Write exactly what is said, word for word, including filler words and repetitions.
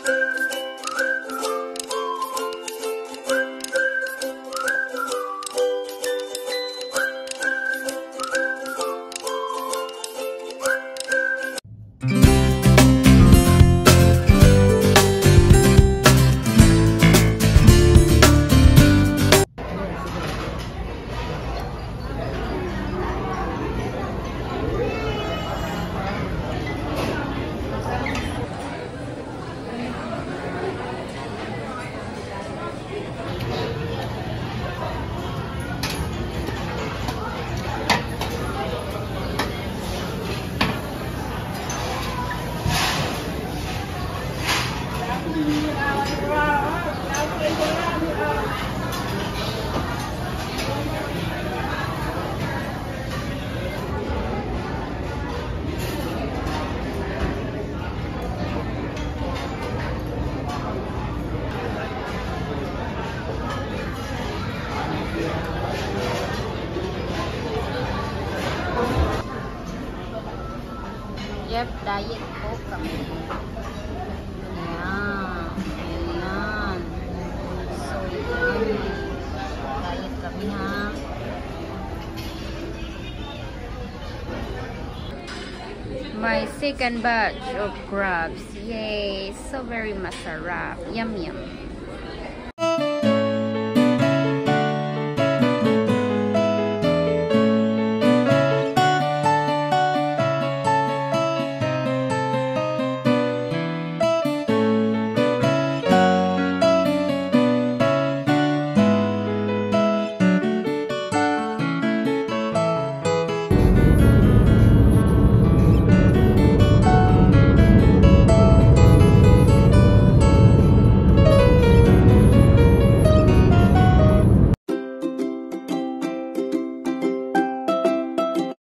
Yep, diet coke kami. Ayan. Ayan. So, yummy. Diet kami, ha. My second batch of crabs. Yay! So very masarap. Yum, yum.